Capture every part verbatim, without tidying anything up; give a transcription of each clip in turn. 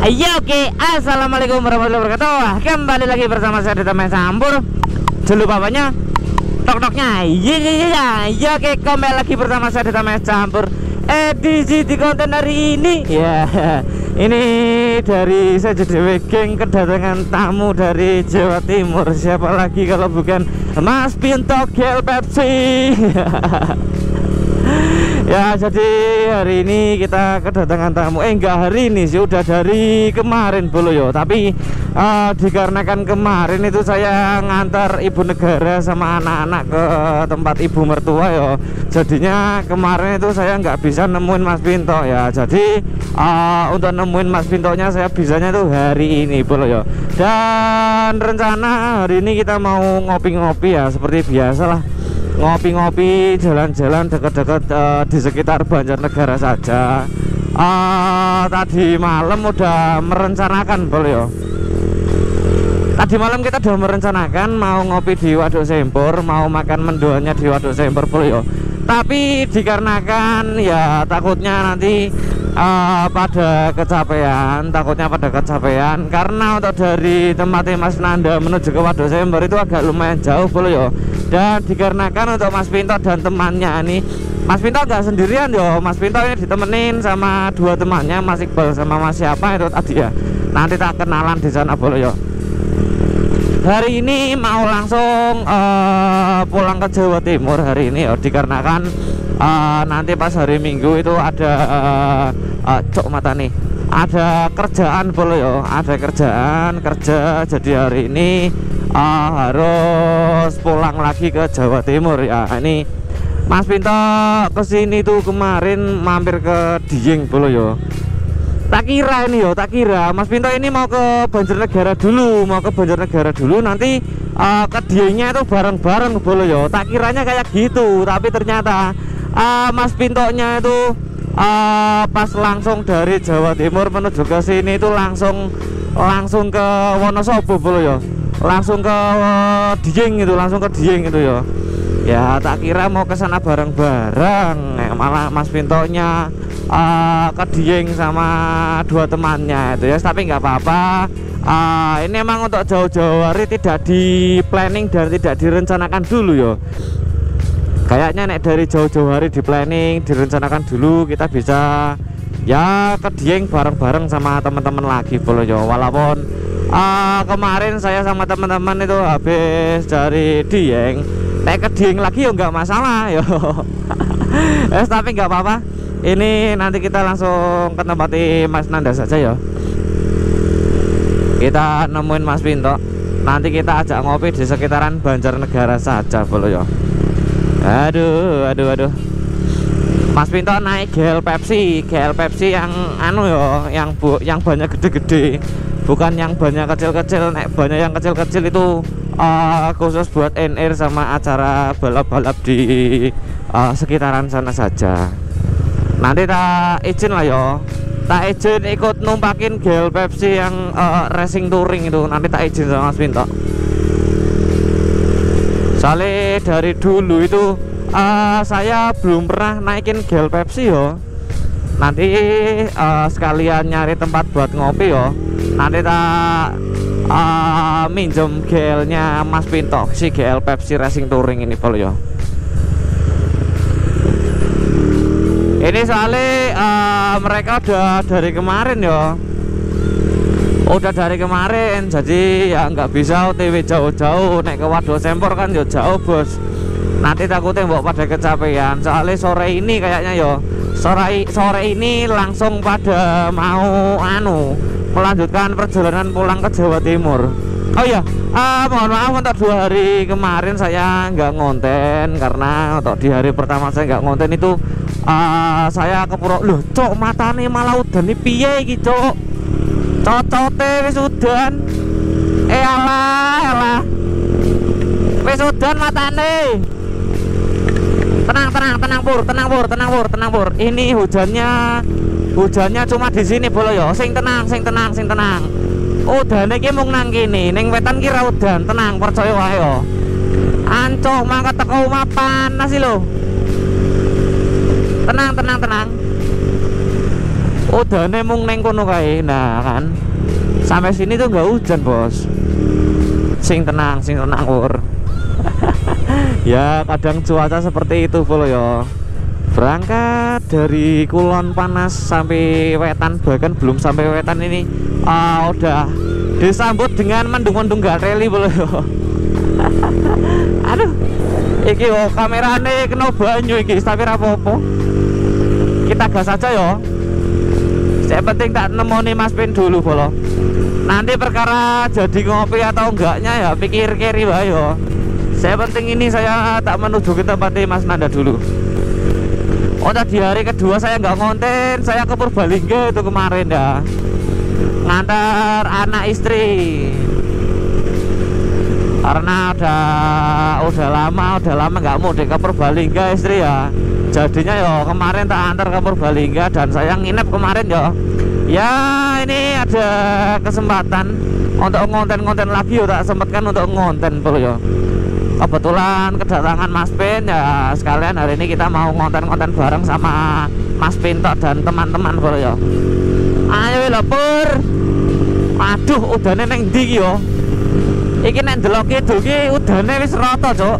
Ayo oke, assalamualaikum warahmatullahi wabarakatuh. Kembali lagi bersama saya Dita Main Campur. Jangan lupa apanya? Tok-toknya. Iya iya iya. Iya oke, kembali lagi bersama saya Dita Main Campur. Edisi di konten hari ini ya, ini dari saya J D W Geng kedatangan tamu dari Jawa Timur. Siapa lagi kalau bukan Mas Pinto Gel Pepsi. Ya, jadi hari ini kita kedatangan tamu. Eh enggak hari ini sih, udah dari kemarin bolo yo. Tapi uh, dikarenakan kemarin itu saya ngantar ibu negara sama anak-anak ke tempat ibu mertua yo. Jadinya kemarin itu saya nggak bisa nemuin Mas Pinto ya. Jadi uh, untuk nemuin Mas Pintonya saya bisanya tuh hari ini bolo yo. Dan rencana hari ini kita mau ngopi-ngopi ya, seperti biasa lah. Ngopi-ngopi, jalan-jalan dekat-dekat uh, di sekitar Banjarnegara saja. Uh, tadi malam udah merencanakan boleh ya. Tadi malam kita udah merencanakan mau ngopi di Waduk Sempur, mau makan mendoannya di Waduk Sempur boleh ya. Tapi dikarenakan ya takutnya nanti uh, pada kecapean, takutnya pada kecapean karena untuk dari tempatnya Mas Nanda menuju ke Waduk Sempur itu agak lumayan jauh boleh ya. Dan dikarenakan untuk Mas Pinto dan temannya ini, Mas Pinto nggak sendirian yo, Mas Pinto ini ditemenin sama dua temannya, Mas Iqbal sama Mas siapa itu tadi ya. Nanti tak kenalan di sana boleh yo. Hari ini mau langsung uh, pulang ke Jawa Timur hari ini yo, dikarenakan uh, nanti pas hari Minggu itu ada uh, uh, cok mata nih, ada kerjaan boleh yo, ada kerjaan kerja. Jadi hari ini Uh, harus pulang lagi ke Jawa Timur ya. Ini Mas Pinto kesini tuh kemarin mampir ke Dieng bolo yo. Tak kira ini yo, tak kira Mas Pinto ini mau ke Banjarnegara dulu, mau ke Banjarnegara dulu nanti uh, ke Diengnya itu bareng-bareng bolo yo. Tak kiranya kayak gitu, tapi ternyata uh, Mas Pintonya itu uh, pas langsung dari Jawa Timur menuju ke sini itu langsung langsung ke Wonosobo bolo yo. Langsung ke uh, Dieng itu, langsung ke Dieng itu ya. Ya tak kira mau ke sana bareng-bareng, eh, malah Mas Pintonya uh, ke Dieng sama dua temannya itu ya. Tapi nggak apa-apa. Uh, ini emang untuk jauh-jauh hari tidak di planning dan tidak direncanakan dulu ya. Kayaknya nek dari jauh-jauh hari di planning, direncanakan dulu kita bisa ya ke Dieng bareng-bareng sama teman-teman lagi bolo ya. Walaupun Uh, kemarin saya sama teman-teman itu habis dari Dieng, naik ke Dieng lagi ya nggak masalah yo. Eh tapi nggak apa-apa. Ini nanti kita langsung ke tempat Mas Nanda saja ya. Kita nemuin Mas Pinto, nanti kita ajak ngopi di sekitaran Banjarnegara saja boleh ya. Aduh, aduh, aduh. Mas Pinto naik gel Pepsi, gel Pepsi yang anu yo, yang bu, yang banyak gede-gede. Bukan yang banyak kecil-kecil, nek banyak yang kecil-kecil itu uh, khusus buat N R sama acara balap-balap di uh, sekitaran sana saja. Nanti tak izin lah yo, tak izin ikut numpakin gel Pepsi yang uh, racing touring itu. Nanti tak izin sama Mas Pinto. Soalnya dari dulu itu uh, saya belum pernah naikin gel Pepsi yo. Nanti uh, sekalian nyari tempat buat ngopi yo. Nanti tak uh, minjem gelnya Mas Pinto, si gel Pepsi Racing Touring ini boleh yo. Ini soalnya uh, mereka udah dari kemarin yo, udah dari kemarin, jadi ya nggak bisa O T W jauh-jauh. Naik ke Waduk Sempur kan yo jauh bos. Nanti takutnya mbok pada kecapean. Soalnya sore ini kayaknya yo, sore sore ini langsung pada mau anu melanjutkan perjalanan pulang ke Jawa Timur. Oh iya, uh, mohon maaf untuk dua hari kemarin saya nggak ngonten karena untuk di hari pertama saya nggak ngonten itu uh, saya kepuro loh cok matane malah udan nih piye iki cok, cocote wis udan, eh alah alah wis udan matane. Tenang tenang tenang pur, tenang pur, tenang pur, tenang pur. Ini hujannya hujannya cuma di sini boleh yo. Sing tenang, sing tenang, sing tenang. Udan iki mung nang kene, ning wetan ki ra udan, tenang percaya wae yo. Ancok mangkat teko omah panas lho. Tenang, tenang, tenang. udane mung neng kono kae. Nah kan sampai sini tuh nggak hujan bos. Sing tenang, sing tenang ur. Ya kadang cuaca seperti itu bolo ya. Berangkat dari Kulon Panas sampai Wetan, bahkan belum sampai Wetan ini uh, udah disambut dengan mendung-mendung gatreli bolo ya. Aduh, iki oh kamerane kena banyu iki, tapi rapopo. Kita gas aja ya. Yang penting tak nemoni Mas Pin dulu bolo. Nanti perkara jadi ngopi atau enggaknya ya pikir kiri wae yo. Saya penting ini saya tak menuju ke tempatnya Mas Nanda dulu. Oh tadi hari kedua saya nggak ngonten, saya ke Purbalingga itu kemarin dah. Ngantar anak istri. Karena udah udah lama, udah lama nggak mudik ke Purbalingga istri ya. Jadinya yo kemarin tak antar ke Purbalingga dan saya nginep kemarin yo. Ya ini ada kesempatan untuk ngonten-ngonten lagi yo, tak sempatkan untuk ngonten bro yo. Kebetulan kedatangan Mas Pin ya, sekalian hari ini kita mau ngonten-ngonten bareng sama Mas Pinto dan teman-teman bro yo. Ayo lho Pur. Aduh udane neng ndi yo. Iki nek ndelok kidul ki udane wis rata, Cuk.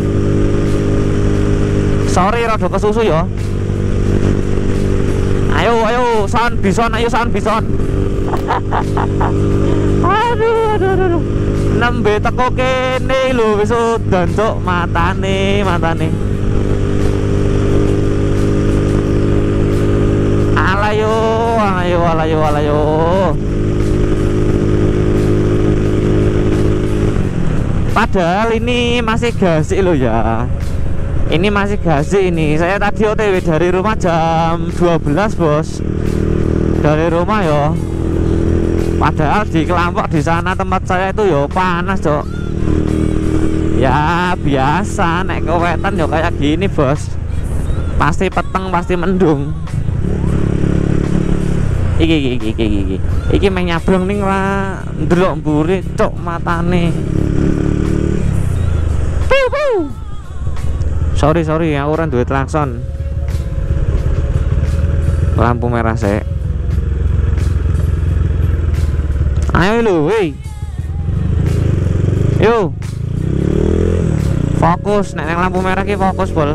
Sorry rada kesusu yo. Ayo ayo son bison, ayo son bison. Aduh aduh aduh. Nembe teko kene lho wis udan, Cuk, matane, matane. Alayo, alayo, alayo, alayo. Padahal ini masih gasik loh ya. Ini masih gasik ini. Saya tadi O T W dari rumah jam dua belas, Bos. Dari rumah yo. Padahal di kelompok di sana tempat saya itu yo panas, Cok. Ya biasa naik ke Wetan yo kayak gini, Bos. Pasti peteng, pasti mendung. Iki iki iki iki iki. Iki meng nyabrang ning lah ndelok mburi, Cok, matane. Piu piu. Sorry sorry aku ora duwe klakson. Lampu merah sik. Ayo lu, weh. Yo. Fokus, nek lampu merah ki fokus, Bol.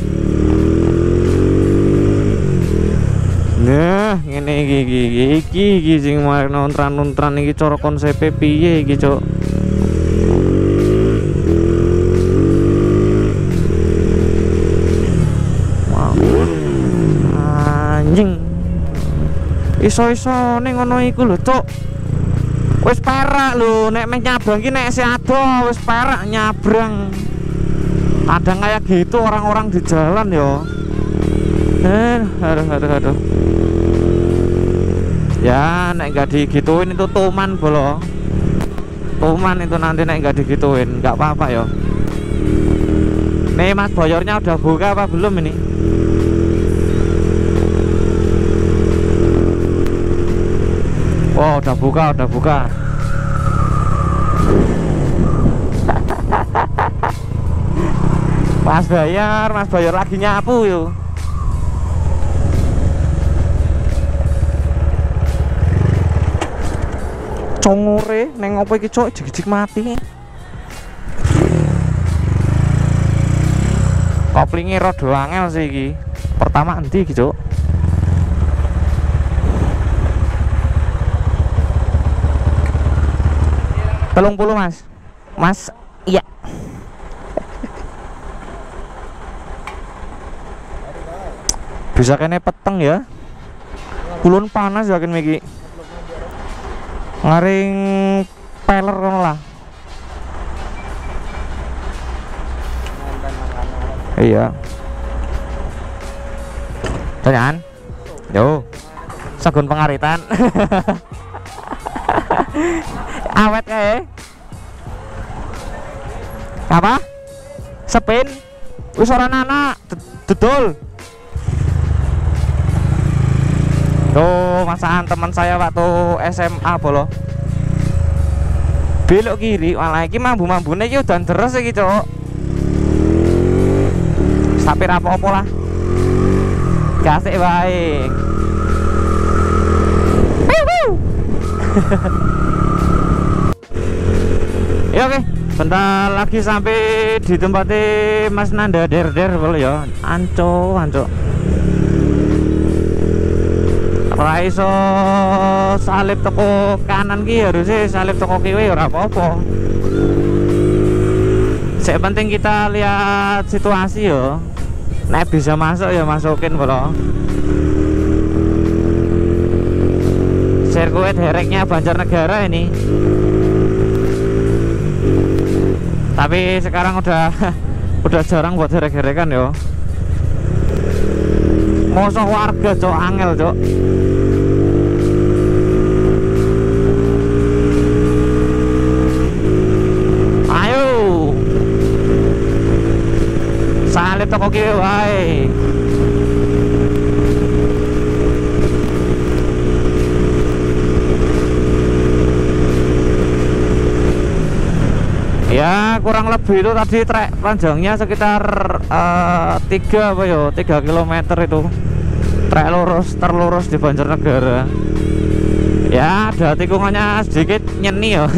Nah, ngene iki iki iki iki sing marek nontran-nontran iki cara konsepe piye iki, Cuk? Wow. Anjing. Iso-iso ning ngono iku lho, Cuk. Wis perak lho, nek meh nyabrang ki nek si ado wis perak nyabrang. Kadang kayak gitu orang-orang di jalan yo. Eh, aduh aduh aduh. Ya, nek enggak digituin itu tuman bolo. Tuman itu nanti nek enggak digituin, enggak apa-apa yo. Nih Mas Boyornya udah buka apa belum ini? Oh udah buka, udah buka. Mas Bayar, Mas Bayar lagi nyapu yuk. Congore neng opo iki, Cuk, jig-jig mati. Koplingnya rada angel sih iki. Pertama endi iki, Cuk? Telung puluh Mas. Mas, iya. Bisa kene peteng ya. Kulon panas yakin miki. Ngaring peler kono lah. Iya. Jangan. Yo. Sagun pengaritan. Awet kae. Apa? Sepin. Wis ora anak, dodol. Tuh, masakan teman saya waktu S M A bolo. Belok kiri, malah iki mambu-mambune iki udan deres iki, Cuk. Tapi ra apa-apa lah. Gasik wae. Ya oke, bentar lagi sampai di tempatnya Mas Nanda der-der boleh ya. Anco, anco. Raiso salib toko kanan ki harusnya salib toko kiri ora apa-apa. Sek penting kita lihat situasi yo. Nek bisa masuk ya masukin bolo. Sirkuit hereknya Banjarnegara ini. Tapi sekarang udah udah jarang buat herek-herekan yo. Mosok warga cok angel cok. Ayo salib toko kiri wae. Ya kurang lebih itu tadi trek panjangnya sekitar uh, tiga apa yo tiga kilometer itu trek lurus terlurus di Banjarnegara. Ya ada tikungannya sedikit nyeni yo.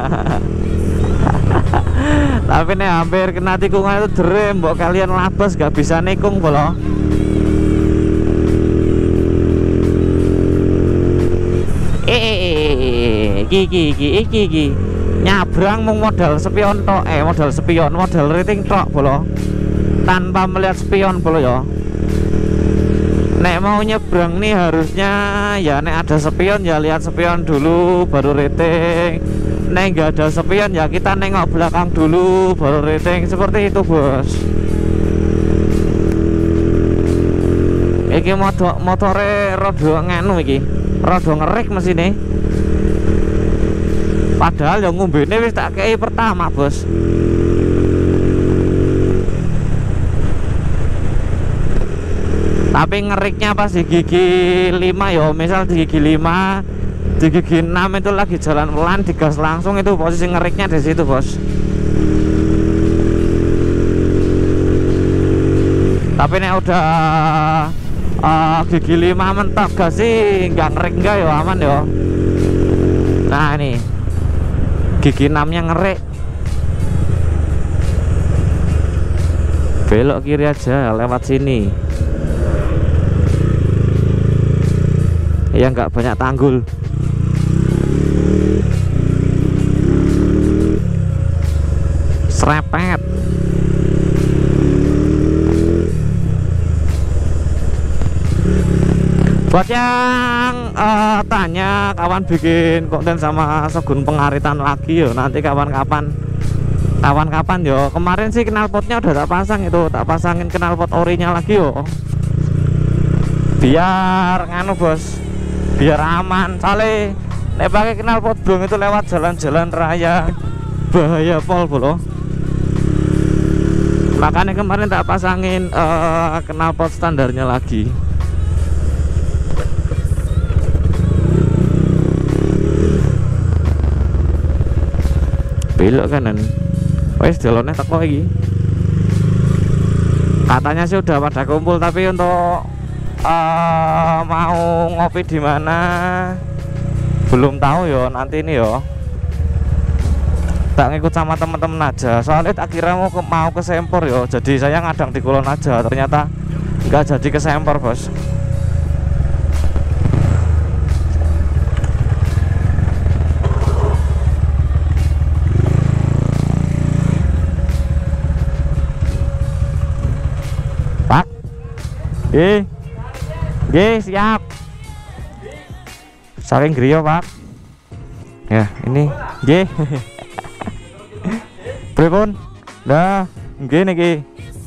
Tapi nih hampir kena tikungan itu derem, mbok kalian labas gak bisa nikung bolo. Eh, gigi gigi gigi nyabrang mau modal spion tok, eh modal spion, modal rating tok bolo, tanpa melihat spion bolo ya. Nek mau nyebrang nih harusnya ya nek ada spion ya lihat spion dulu baru rating. Nek nggak ada spion ya kita nengok belakang dulu baru rating, seperti itu bos. Iki motor motore rodo nganu iki, rodo ngerik mesinnya. Padahal yang ngombene wis tak kei pertama bos. Tapi ngeriknya pas di gigi lima ya, misal di gigi lima, di gigi enam itu lagi jalan pelan digas langsung, itu posisi ngeriknya di situ bos. Tapi nek udah uh, gigi lima mentok gas sih nggak ngerik nggak ya, aman ya. Nah ini gigi enam nya ngerik. Belok kiri aja lewat sini ya, nggak banyak tanggul. Serepet. Buat yang uh, tanya kawan bikin konten sama Shogun Pengaritan lagi yo, nanti kawan-kapan kawan-kapan yo. Kemarin sih knalpotnya udah tak pasang, itu tak pasangin knalpot orinya lagi yo, biar nganu bos, biar aman. Soalnya nek pakai knalpot blong itu lewat jalan-jalan raya bahaya pol bolo. Makanya kemarin tak pasangin uh, knalpot standarnya lagi. Belok kanan. Wes jalurnya teko iki. Katanya sih udah pada kumpul, tapi untuk uh, mau ngopi di mana belum tahu yo. Nanti ini yo tak ngikut sama temen-temen aja. Soalnya tak kira mau ke, mau ke Sempor yo. Jadi saya ngadang di Kulon aja. Ternyata nggak jadi ke Sempor bos. Oke, oke siap. Saking griyo pak. Ya ini, oke. Pripun? Dah, oke nih.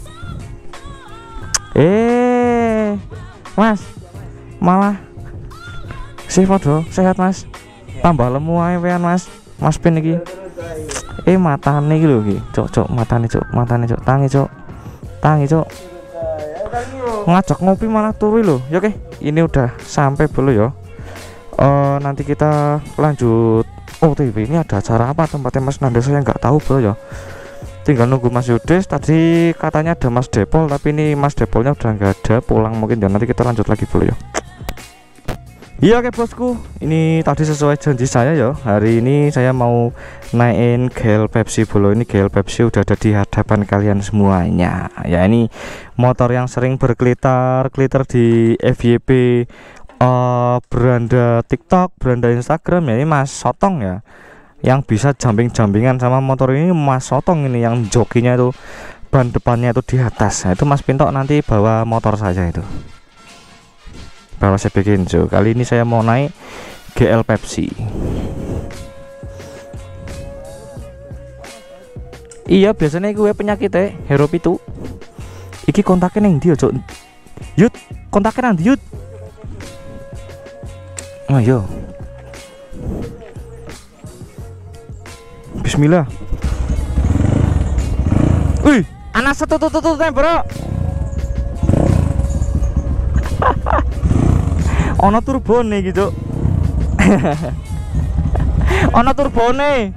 Eh, mas, malah sih foto sehat mas. Tambah lemu aja pian mas. Mas pin iki. Eh matane iki lho iki. Cok cok matane cok, matane cok, tangi cok, tangi cok. Ngajak ngopi malah turu loh ya. Oke, ini udah sampai belum ya. Uh, nanti kita lanjut O T W. Ini ada acara apa tempatnya Mas Nanda, saya nggak tahu bro ya. Tinggal nunggu Mas Yudes. Tadi katanya ada Mas Depol, tapi ini Mas Depolnya udah nggak ada, pulang mungkin ya. Nanti kita lanjut lagi bro ya. Iya oke bosku, ini tadi sesuai janji saya ya. Hari ini saya mau naikin G L Pepsi bolo. Ini G L Pepsi udah ada di hadapan kalian semuanya. Ya ini motor yang sering berkelitar-kelitar di F Y P uh, beranda TikTok, beranda Instagram ya. Ini Mas Sotong ya, yang bisa jumping-jumpingan sama motor ini. Mas Sotong ini yang jokinya itu ban depannya itu di atas. Nah, itu Mas Pinto nanti bawa motor saja itu. Bawa saya bikin so. Kali ini saya mau naik G L Pepsi. Iya biasanya gue penyakitnya Hero Pitu. Iki kontaknya neng dia cok. Yud kontaknya nanti Yud. Oh yo. Bismillah. Wih, anak satu tuh tuh tuh bro. Ono turbone gitu. Ono turbone.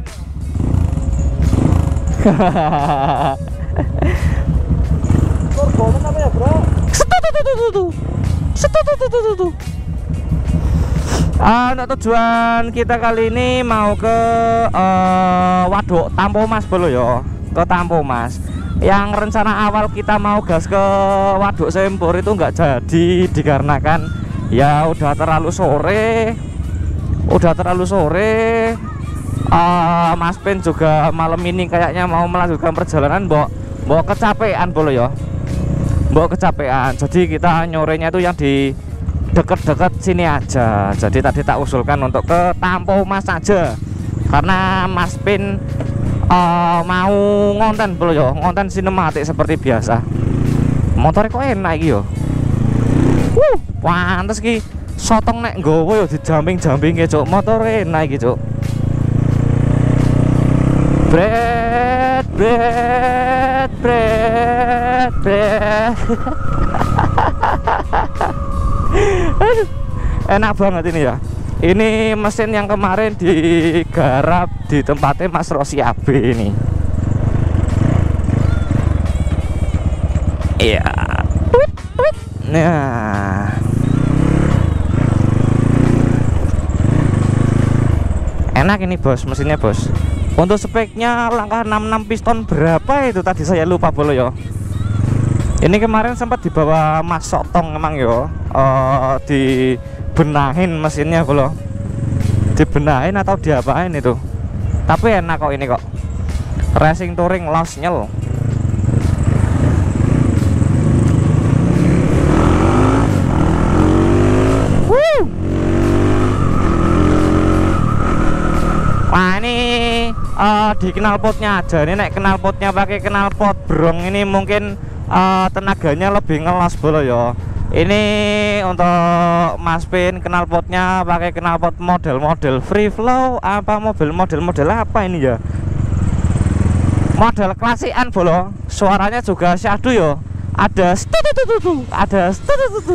Turbone apa ya, Bro? Setututututu. Setututututu. Ah, untuk tujuan kita kali ini mau ke uh, Waduk Tampo Mas bolo yo. Ke Tampo Mas. Yang rencana awal kita mau gas ke Waduk Sempur itu nggak jadi dikarenakan ya udah terlalu sore, udah terlalu sore. Uh, Mas Pin juga malam ini kayaknya mau melanjutkan perjalanan, mbok mbok kecapean bolo ya, mbok kecapean. Jadi kita nyorenya itu yang di deket-deket sini aja. Jadi tadi tak usulkan untuk ke Tampo Mas aja, karena Mas Pin uh, mau ngonten bolo ya, ngonten sinematik seperti biasa. Motornya kok enak iki yo. Wuh, pantes ki Sotong nek nggowo yo dijamping-jamping ke cuk, motor enak iki cuk. Bret bret bret bret. Aduh, enak banget ini ya. Ini mesin yang kemarin digarap di tempatnya Mas Rosi A B ini. Iya. Nah, enak ini bos, mesinnya bos. Untuk speknya langkah enam puluh enam piston berapa itu tadi saya lupa bolo yo. Ini kemarin sempat dibawa Mas Sotong emang yo, uh, dibenahin mesinnya bolo, dibenahin atau diapain itu. Tapi enak kok ini kok. Racing touring lost nyel. Wah ini uh, di knalpotnya aja. Ini nek knalpotnya pakai knalpot brong ini mungkin uh, tenaganya lebih ngelos bolo ya. Ini untuk Mas Pin knalpotnya pakai knalpot model-model free flow apa mobil model-model apa ini ya? Model klasikan bolo. Suaranya juga syahdu ya. Ada stutututu, ada stutututu.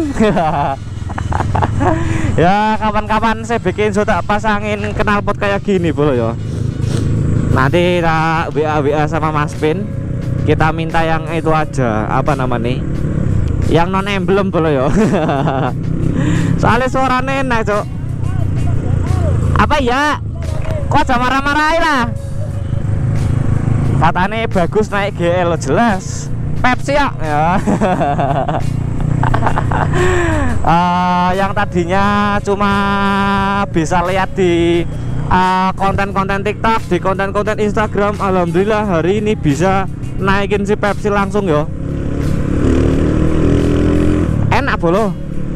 Ya kapan-kapan saya bikin sudah pasangin knalpot kayak gini bolo ya. Nanti tak W A W A sama Mas Pin, kita minta yang itu aja, apa namanya, yang non emblem bolo ya. Soalnya suaranya enak cok. Apa ya? Kok aja marah-marahin lah. Katanya bagus naik G L jelas. Pepsi ya. Ya. Uh, yang tadinya cuma bisa lihat di konten-konten uh, TikTok, di konten-konten Instagram, alhamdulillah hari ini bisa naikin si Pepsi langsung yo. Enak bolo,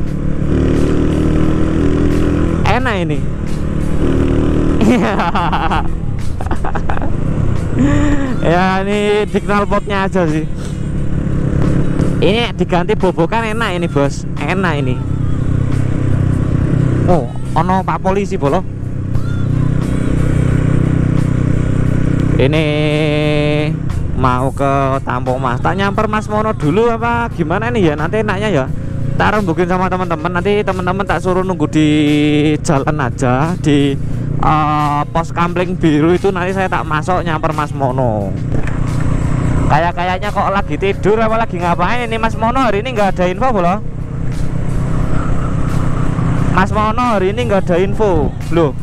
enak ini. Ya ini di knalpotnya aja sih. Ini diganti bobokan enak ini bos, enak ini. Oh, ono Pak Polisi bolo. Ini mau ke Tampo Mas. Tak nyamper Mas Mono dulu apa gimana nih ya? Nanti enaknya ya. Tak rembukin sama teman-teman. Nanti teman-teman tak suruh nunggu di jalan aja di uh, pos Kampling Biru itu. Nanti saya tak masuk nyamper Mas Mono. Kayak kayaknya kok lagi tidur apa lagi ngapain ini Mas Mono hari ini nggak ada info bolo. Mas Mono hari ini nggak ada info loh.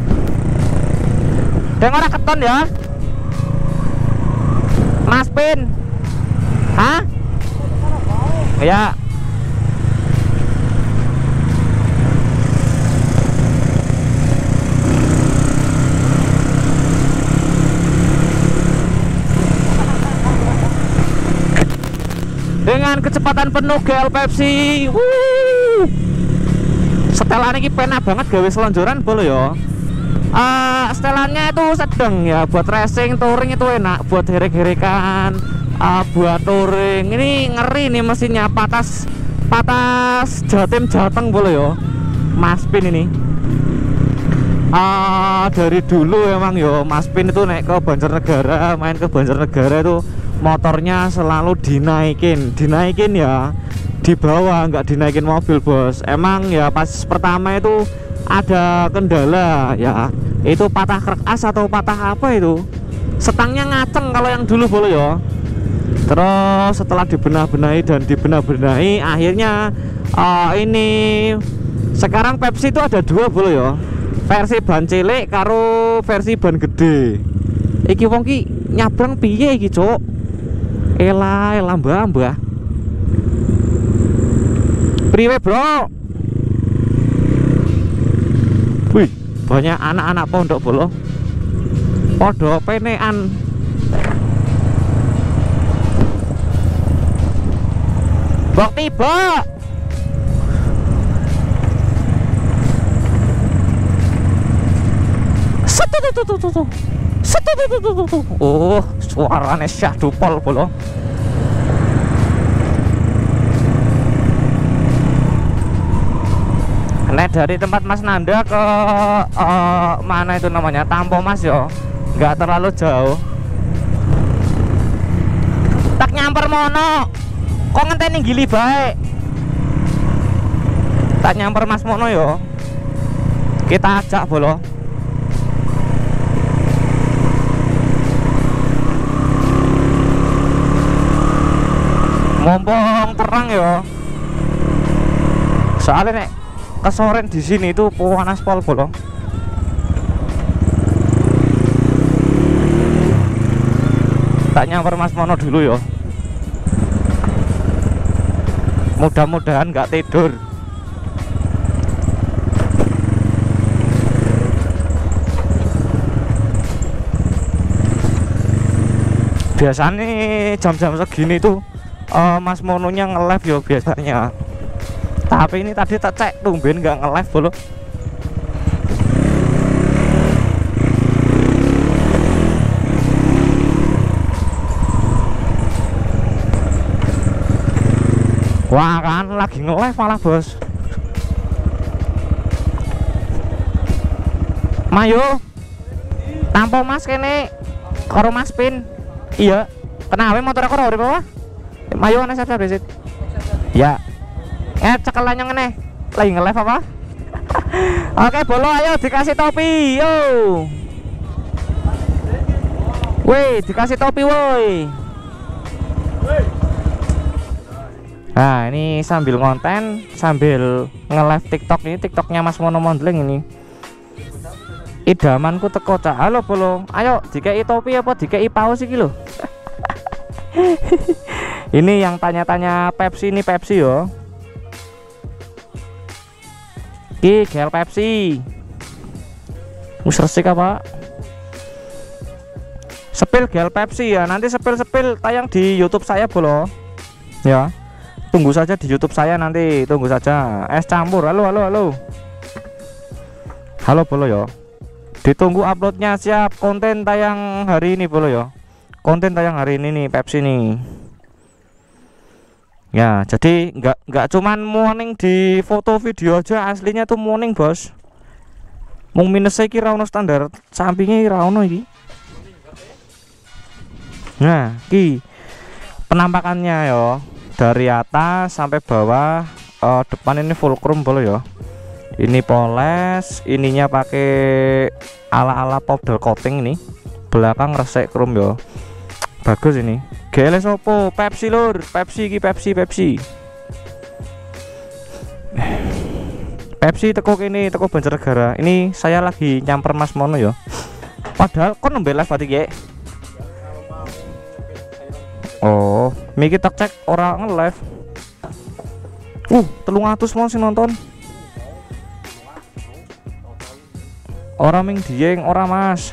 Dengar ora keton ya Mas Pin. Hah? Ya. Dengan kecepatan penuh G L Pepsi. Wuh. Setelan ini penak banget gawe selonjoran bolo ya. Uh, setelannya itu sedang ya, buat racing touring itu enak, buat herek-herekan, uh, buat touring ini ngeri nih mesinnya. Patas patas Jatim Jateng bolo ya Mas Pin ini. Uh, dari dulu emang yo Mas Pin itu naik ke Banjarnegara, main ke Banjarnegara itu motornya selalu dinaikin, dinaikin ya, di bawah, nggak dinaikin mobil bos. Emang ya pas pertama itu ada kendala ya, itu patah krek as atau patah apa itu, setangnya ngaceng kalau yang dulu boleh ya. Terus setelah dibenah-benahi dan dibenah-benahi akhirnya uh, ini sekarang Pepsi itu ada dua boleh ya, versi ban cilik karo versi ban gede. Iki wong ki nyabrang piye iki cok? Elah, elah mbah mbah. Priwe bro? Wih, banyak anak-anak pondok bolo. Podo penean. Bok tiba. Setututututu. Setututututu. Oh, suaranya syadupol bolo. Nah dari tempat Mas Nanda ke uh, mana itu namanya Tampo Mas yo, nggak terlalu jauh. Tak nyamper Mono, kok ngenteni gili baik. Tak nyamper Mas Mono yo, kita ajak bolo. Mumpung terang yo, soalnya nek kesoren di sini itu panas pol bolong. Tak nyamper Mas Mono dulu yo. Mudah-mudahan nggak tidur. Biasanya jam-jam segini tuh uh, Mas Mononya nge-live yo biasanya. Tapi ini tadi tak cek tumben nggak nge-live bolo. Wah kan lagi nge-live malah bos. Mayo Tampo Mas kene karo Mas Pin. Iya. Kenapa motor aku ora bawah? Mayo ana siap-siap resit. Ya. Eh cekelannya ngene lagi nge-live apa? Oke bolo ayo dikasih topi yo. Woi dikasih topi woi. Nah ini sambil konten sambil nge-live TikTok ini, TikToknya Mas Mono Modeling ini. Idamanku teko cak. Halo bolo ayo dikei topi apa dikei paus iki lho. Ini yang tanya-tanya Pepsi ini Pepsi yo. Ki G L Pepsi. Wis resik apa? Sepil G L Pepsi ya. Nanti sepil-sepil tayang di YouTube saya bolo. Ya. Tunggu saja di YouTube saya nanti, tunggu saja. Es campur. Halo halo halo. Halo bolo yo. Ditunggu uploadnya siap. Konten tayang hari ini bolo yo. Konten tayang hari ini nih Pepsi nih. Ya, jadi nggak nggak cuman morning di foto video aja, aslinya tuh morning bos. Mung minus iki ra ono standar, sampingnya ra ono iki. Nah, ki penampakannya yo dari atas sampai bawah. Uh, depan ini full chrome bolo yo. Ini poles, ininya pakai ala-ala powder coating ini. Belakang resek chrome yo. Bagus ini. G L Sopo Pepsi lur, Pepsi ki Pepsi Pepsi. Pepsi teko kene, teko Banjarnegara. Ini saya lagi nyamper Mas Mono ya. Padahal kon nembe live berarti ya. Oh, miki tak cek orang nge-live. Uh, telung atus mau sing nonton. Orang ming dieng ora Mas.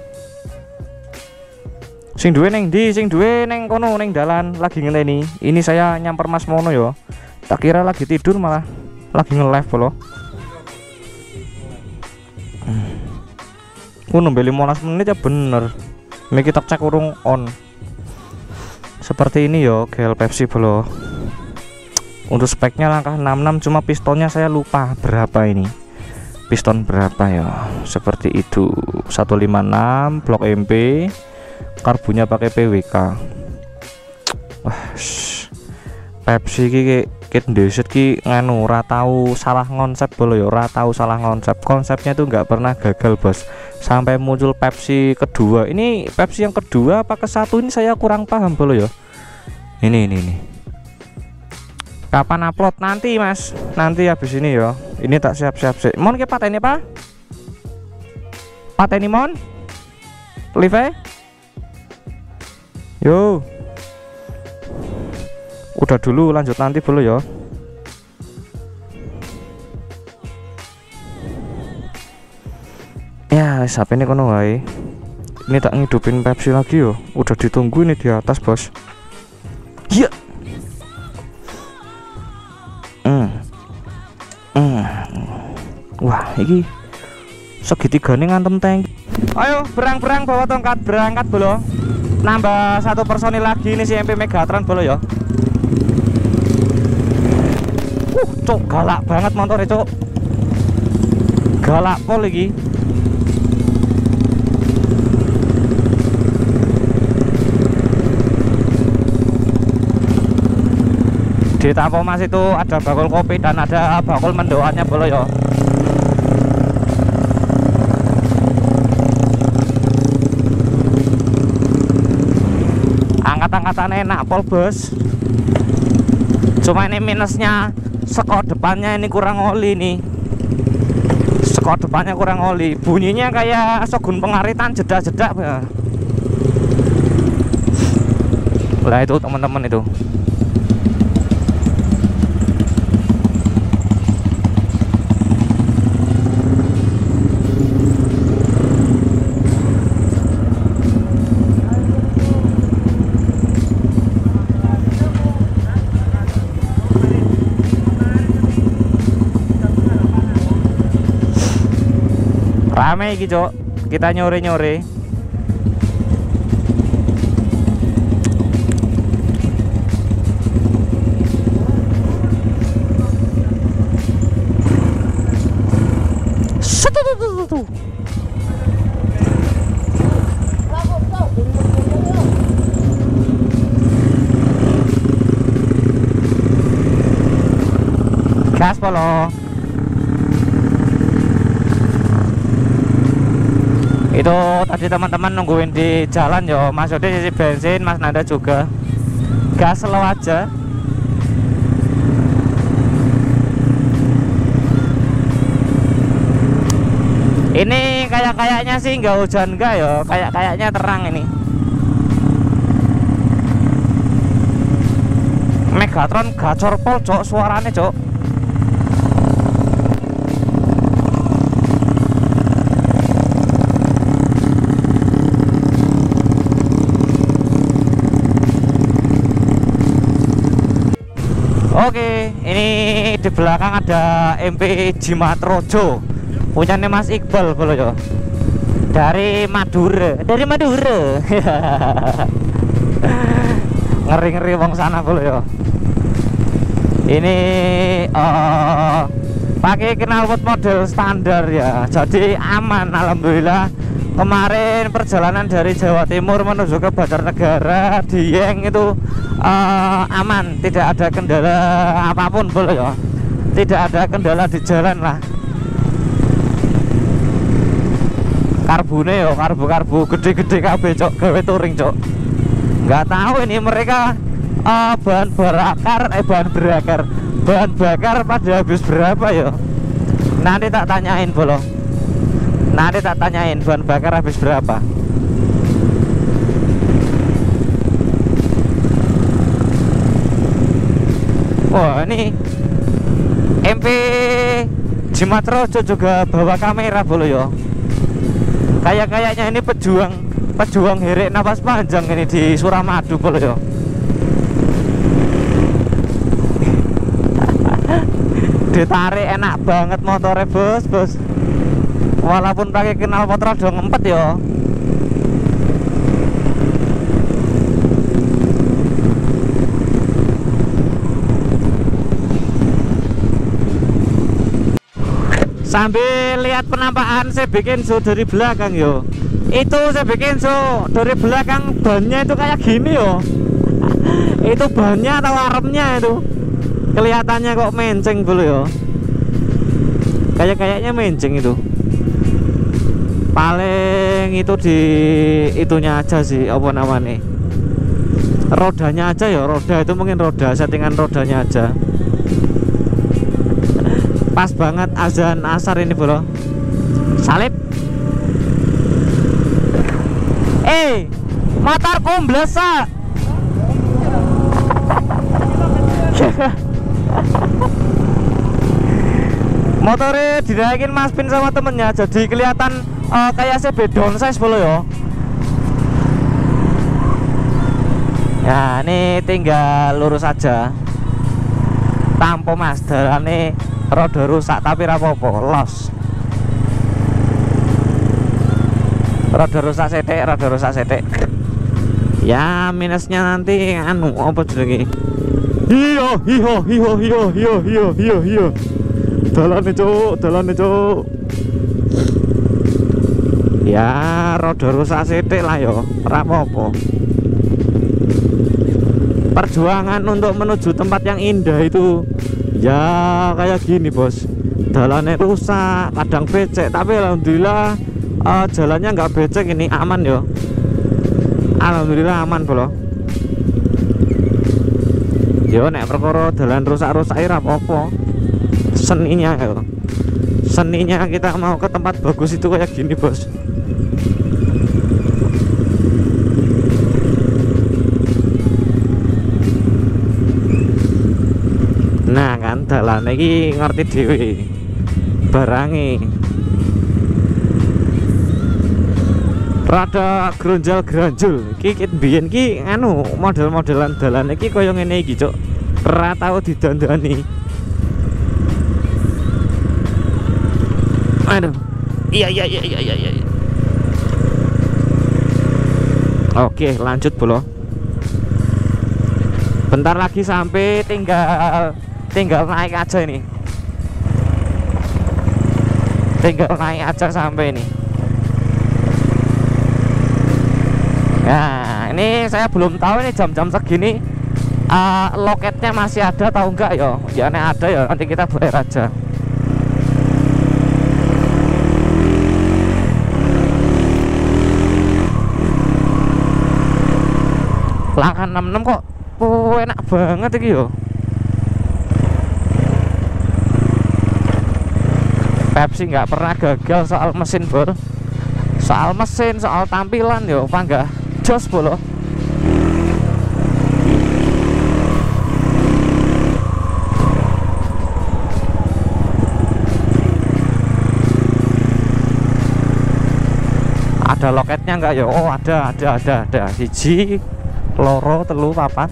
Sing duwe neng di, sing duwe neng kono neng dalan lagi ngenteni. Ini saya nyamper Mas Mono ya. Tak kira lagi tidur malah lagi nge-live loh. Oh, nembe lima belas menit ya bener. Miki tak cek urung on. Seperti ini yo gel Pepsi bro. Untuk speknya langkah enam puluh enam, cuma pistonnya saya lupa berapa ini. Piston berapa ya? Seperti itu. seratus lima puluh enam blok M P. Karbunya pakai P W K. Wah, Pepsi ki kit ndeset ki nganu ora tahu salah konsep bolo ya, ora tahu salah konsep. Konsepnya tuh nggak pernah gagal, Bos. Sampai muncul Pepsi kedua. Ini Pepsi yang kedua apa ke satu ini saya kurang paham bolo ya. Ini ini ini. Kapan upload? Nanti, Mas. Nanti habis ini ya. Ini tak siap-siap sih. Mon ke pateni, Pak? Pateni mon? Live? Yo. Udah dulu, lanjut nanti dulu ya. Ya, sampai ini kono wae. Ini tak ngidupin Pepsi lagi yo. Udah ditunggu ini di atas, Bos. Iya. Hmm. Hmm. Wah, iki segitigane ngantem tank. Ayo, berang-berang bawa tongkat, berangkat bolo. Nambah satu personil lagi ini si M P Megatron bolo ya. Uh, cok galak banget motornya, cok. Galak pol lagi. Di Tampo Mas itu ada bakul kopi dan ada bakul mendoannya bolo ya. Angkat-angkatan enak pol, Bos. Cuma ini minusnya sekor depannya ini kurang oli nih. Sekor depannya kurang oli. Bunyinya kayak sogun pengaritan jeda-jeda ya. Lah itu teman-teman itu. Rame iki, Cok. Kita nyore-nyore. Setutu. Gas polo. Itu tadi teman-teman nungguin di jalan yo, Mas Ode isi bensin, Mas Nanda juga gas slow aja. Ini kayak-kayaknya sih nggak hujan nggak yo, kayak-kayaknya terang ini. Megatron gacor pol, Cok, suaranya, Cok. Oke, ini di belakang ada M P Jimatrojo, punyanya Mas Iqbal kalau yo. Dari Madura, dari Madura. Ngeri-ngeri wong sana kalau yo. Ini uh, pakai knalpot model standar ya, jadi aman alhamdulillah. Kemarin perjalanan dari Jawa Timur menuju ke Banjarnegara Dieng itu uh, aman, tidak ada kendala apapun boleh ya, tidak ada kendala di jalan lah. Karbune yo, karbu-karbu gede-gede kabeh, Cok, gawe touring, Cok. Nggak tahu ini mereka uh, bahan bakar, eh bahan bakar, bahan bakar pada habis berapa ya? Nanti tak tanyain bolo. Nanti tak tanyain bahan bakar habis berapa. Wah ini M P Jimatrojo juga bawa kamera bolo yo. Kayak kayaknya ini pejuang pejuang herek napas panjang ini di Suramadu bolo yo. Ditarik enak banget motornya bos bos. Walaupun pakai knalpot rada ngempet yo. Sambil lihat penampakan saya bikin show dari belakang yo. Itu saya bikin show dari belakang, bannya itu kayak gini yo. Itu bannya atau aremnya itu kelihatannya kok menceng dulu yo. Kayak kayaknya menceng itu. Paling itu di itunya aja sih, apa namanya, rodanya aja ya. Roda itu mungkin roda, settingan rodanya aja. Pas banget azan asar ini bro. Salib. Eh, motor kumblesa. Motornya dinaikin Mas Pin sama temennya, jadi kelihatan uh, kayak C B downsize bro ya. Ya ini tinggal lurus aja. Tampo mas, dalane roda rusak tapi rapopo, los. Roda rusak setek, roda rusak setek. Ya minusnya nanti anu apa jenenge? Hiyo hiyo hiyo hiyo hiyo hiyo hiyo hiyo. Dalane cuk, dalane cuk. Ya roda rusak setek lah yo, rapopo. Perjuangan untuk menuju tempat yang indah itu ya kayak gini bos. Jalannya rusak, kadang becek, tapi alhamdulillah uh, jalannya nggak becek, ini aman yo. Alhamdulillah aman bro. Yo nek perkara jalan rusak-rusak ora apa-apa. Seninya yo. Seninya kita mau ke tempat bagus itu kayak gini bos. Nah kan dalan iki ngerti dhewe barange rada gronjal granjul iki biyen ki anu model-modelan dalan iki kaya ngene iki cuk, ora tau didandani. Aduh iya iya iya iya iya. Oke lanjut bro, bentar lagi sampai, tinggal tinggal naik aja ini, tinggal naik aja sampai ini. Nah ini saya belum tahu ini jam-jam segini uh, loketnya masih ada atau enggak yo. Ya nek ada ya nanti kita bayar aja. Langkah enam puluh enam kok oh, enak banget iki yo. Pepsi nggak pernah gagal soal mesin bro, soal mesin, soal tampilan yo panggah jos bolo. Ada loketnya nggak yo? Oh ada ada ada ada siji loro telu papat.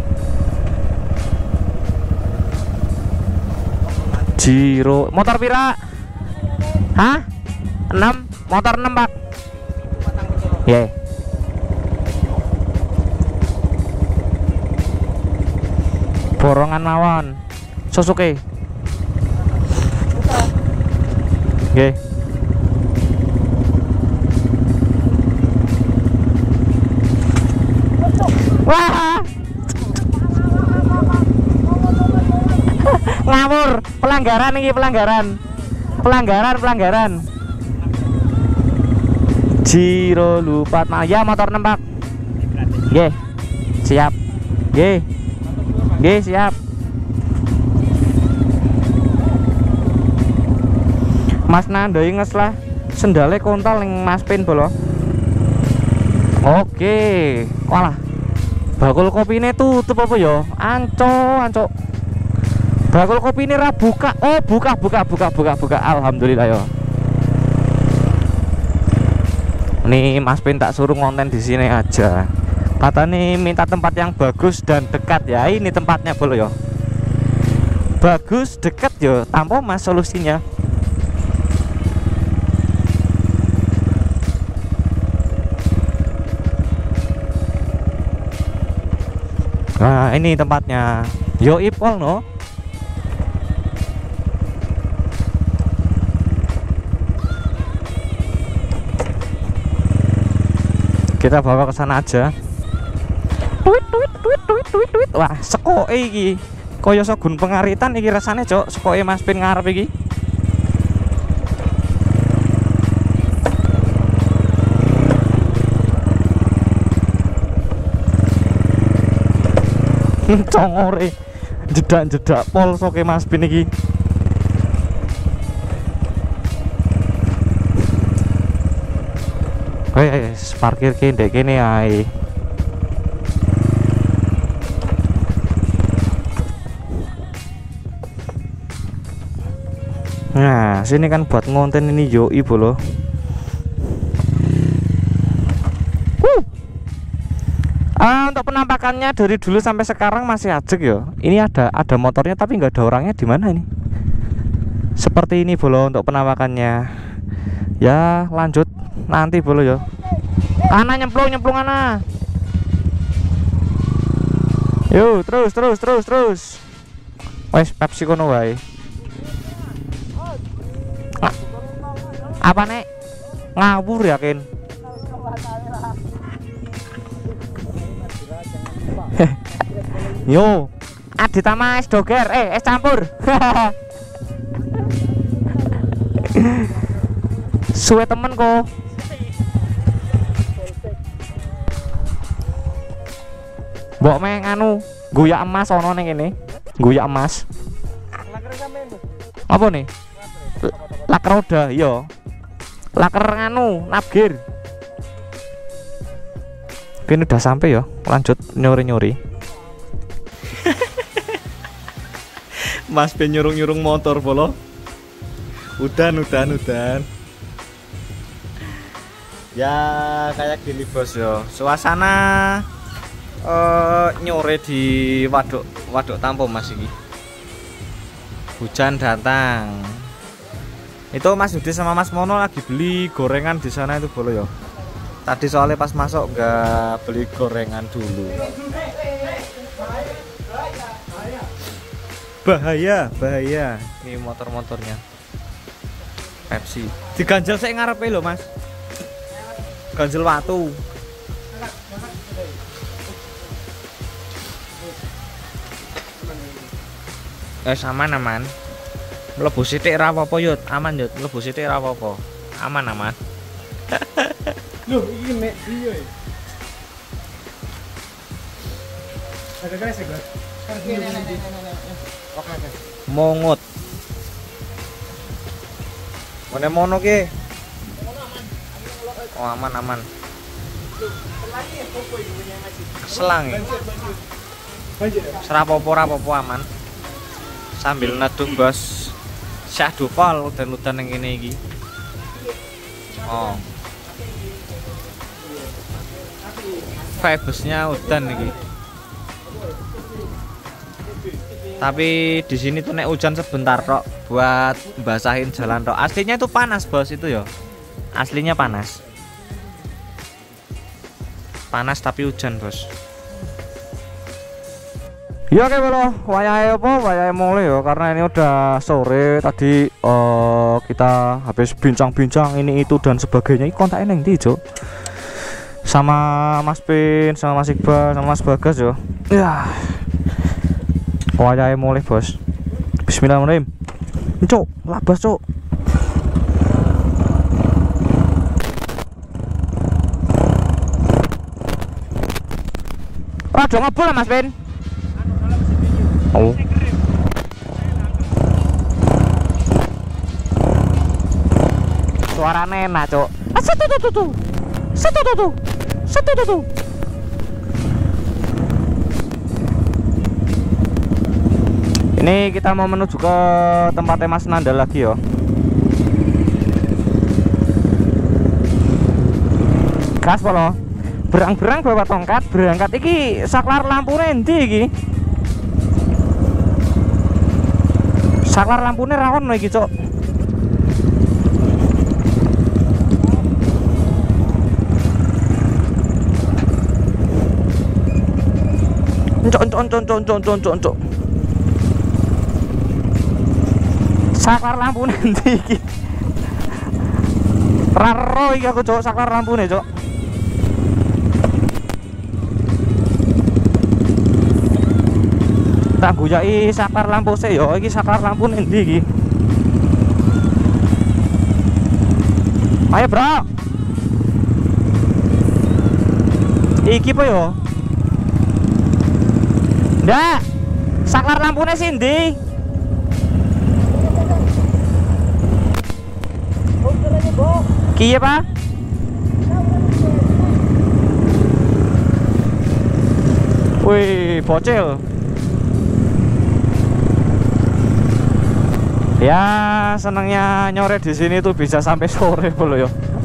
Jiro motor pira? Hah? enam, motor enam pak. Ya yeah. Borongan mawon Suzuki. Nggih. Wah. Ngawur, pelanggaran ini pelanggaran. Pelanggaran, pelanggaran. Jiro lupa ya motor nempak. Nggih. Siap. Nggih. Nggih, siap. Mas Nando inges lah sendalnya kontol yang Mas Pin bolo. Oke, walah bakul kopi ini tutup apa ya? Anco, anco. Bakul kopi ini ra buka. Oh, buka, buka, buka, buka, buka. Alhamdulillah ya. Nih Mas Pin tak suruh konten di sini aja. Kata nih minta tempat yang bagus dan dekat ya. Ini tempatnya bolo ya. Bagus, dekat ya. Tanpa Mas solusinya. Nah ini tempatnya. Yo ipol no. Kita bawa ke sana aja. Tweet tweet tweet tweet tweet tweet. Wah, sekoke iki. Kaya Shogun Pengaritan iki rasane, Cok. Sekoke Mas Pin ngarep iki. Congore jedak-jedak pol soke Mas Pin iki. Wes parkir ke ndek kene ae. Nah, sini kan buat ngonten ini yoi bolo. Ah, untuk penampakannya dari dulu sampai sekarang masih ajek ya. Ini ada ada motornya tapi nggak ada orangnya di mana ini. Seperti ini bolo untuk penampakannya. Ya, lanjut nanti bolo ya. Ana nyemplung nyemplung ana. Yo, terus terus terus terus. Wes Pepsi kono wae. Ah, apa nek? Ngawur yakin. Yo, Adita sama es doger, eh es campur. Suwe temen kok. Mbok meng anu, guyak emas ono ning kene. Guyak emas. Apa nih? Laker roda, iya. Laker anu, nabgir. Ini udah sampai ya, lanjut nyuri-nyuri. Mas Pin nyurung-nyurung motor bolo. Udan, udan, udan. Ya kayak gini bos yo. Suasana uh, nyore di waduk waduk Tampo Mas iki. Hujan datang. Itu Mas Yudi sama Mas Mono lagi beli gorengan di sana itu bolo yo. Tadi soalnya pas masuk nggak beli gorengan dulu. Bahaya, bahaya. Ini motor-motornya. Pepsi. Diganjel saya ngarepe lho, Mas. Ganjel watu. Eh aman aman. Mlebu sithik ra apa-apa yut, aman yut, mlebu sithik ra apa-apa. Aman aman. Loh, iki nek iya ya. Ada guys ya, guys. Oke, oke. Mongut. Mana mono ki? Oh, aman aman. Selang. Serapopo rapopo aman. Sambil neduh bos. Syahdu pol udan-udan yang ini iki. Oh. Vibesnya udan nih. Tapi di sini tuh nek hujan sebentar tok buat basahin jalan tok. Aslinya itu panas bos itu ya. Aslinya panas. Panas tapi hujan bos. Ya oke bro, wayahe apa? Wayahe mulai ya karena ini udah sore tadi uh, kita habis bincang-bincang ini itu dan sebagainya. Ini kontaknya neng ndi, Cuk? Sama Mas Pin, sama Mas Iqbal, sama Mas Bagas yo. Ya. Wayahe mulai, Bos. Bismillahirrahmanirrahim. Cuk, labas, Cuk. Oh, do ngebul Mas Pin. Oh. suaranya enak cok. Satu tuh tuh tuh satu tuh tuh satu tuh tuh. Ini kita mau menuju ke tempatnya Mas Nanda lagi yo. Gas polo. Berang-berang bawa tongkat berangkat iki saklar lampu endi iki? Saklar lampune ra ono iki, Cok. Encok encok encok encok encok encok encok. Saklar lampune endi iki? Ra ero iki aku, Cok, saklar lampune, Cok. Tak guyai saklar lampu sih yo, iki saklar lampu endi iki? Ayo, Bro. Iki apa yo? Ndak. Saklar lampune sih endi? Kiye, Pak? Wih, bocil. Ya senangnya nyore di sini tuh bisa sampai sore bolo yo.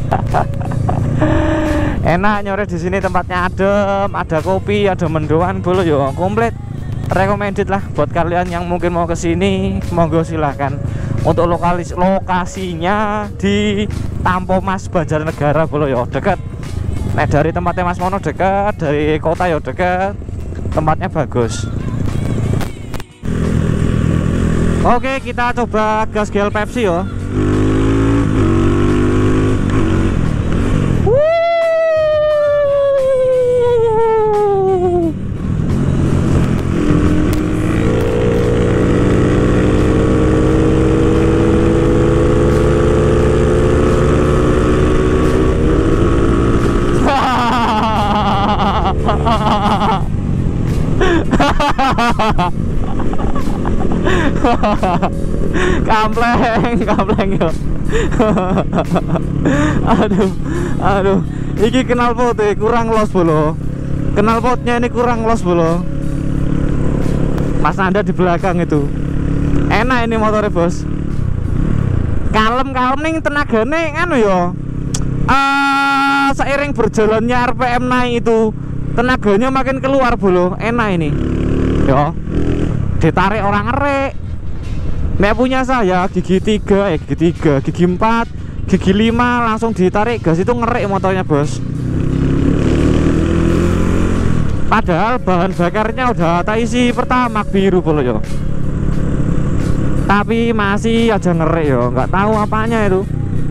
Enak nyore di sini, tempatnya adem, ada kopi, ada mendoan bolo yo, komplit. Recommended lah buat kalian yang mungkin mau ke sini, monggo silahkan. Untuk lokalis lokasinya di Tampo Mas Banjarnegara bolo yo, dekat. Nah dari tempatnya Mas Mono dekat, dari kota yo dekat, tempatnya bagus. Oke, kita coba gas gel Pepsi yo. Kampleng, kampleng yo. Aduh, aduh. Iki knalpot kurang los bolo. Knalpotnya ini kurang los bolo. Mas Nanda di belakang itu. Enak ini motornya, Bos. Kalem-kalem nih tenagane anu yo. Uh, seiring berjalannya R P M naik itu, tenaganya makin keluar bolo. Enak ini. Yo. Ditarik orang ngerek. Nek punya saya gigi tiga, eh gigi tiga, gigi empat, gigi lima langsung ditarik gas itu ngerik motornya, Bos. Padahal bahan bakarnya udah tak isi pertamax biru bolo yo. Tapi masih aja ngerik yo, nggak tahu apanya itu.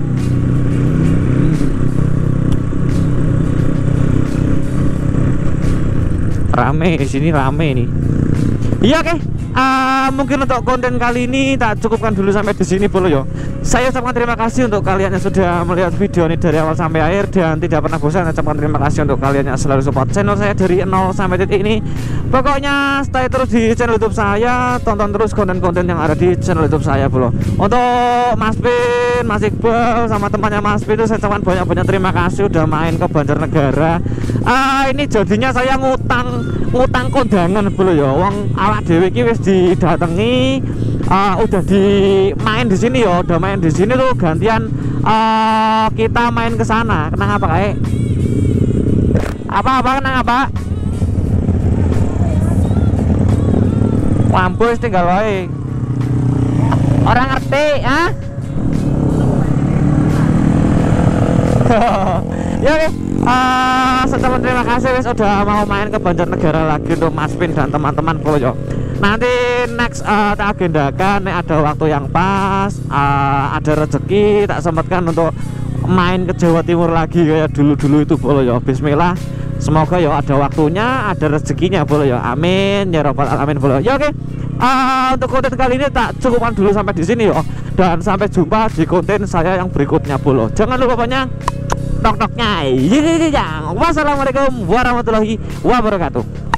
Rame di sini, rame nih. Iya, oke. Okay. Uh, mungkin untuk konten kali ini tak cukupkan dulu sampai di sini bolo yo. Saya ucapkan terima kasih untuk kalian yang sudah melihat video ini dari awal sampai akhir dan tidak pernah bosan. Saya ucapkan terima kasih untuk kalian yang selalu support channel saya dari nol sampai titik ini. Pokoknya stay terus di channel YouTube saya, tonton terus konten-konten yang ada di channel YouTube saya bolo. Untuk Mas Pin, Mas Iqbal sama temannya Mas Pin itu saya ucapkan banyak-banyak terima kasih udah main ke Banjarnegara. Uh, ini jadinya saya ngutang ngutang kondangan bolo yo. Wong awak dhewe iki wis didatangi, uh, udah di main di sini yo, udah main di sini tuh gantian uh, kita main ke sana. Kenang apa kayak? Apa apa kenang apa? Lampu tinggal wae. Orang ngerti, ah? Ya oke. Uh, setelah terima kasih wis udah mau main ke Banjarnegara lagi untuk Mas Pin dan teman-teman bolo yo. Nanti next uh, tak agendakan nih ada waktu yang pas, uh, ada rezeki tak sempatkan untuk main ke Jawa Timur lagi kayak dulu-dulu itu bolo yo. Bismillah, semoga yo ada waktunya, ada rezekinya bolo yo. Amin ya robbal alamin bolo. Ya oke. Okay. Uh, untuk konten kali ini tak cukupkan dulu sampai di sini yo. Dan sampai jumpa di konten saya yang berikutnya bolo. Jangan lupa pokoknya tok-toknya. Wassalamualaikum warahmatullahi wabarakatuh.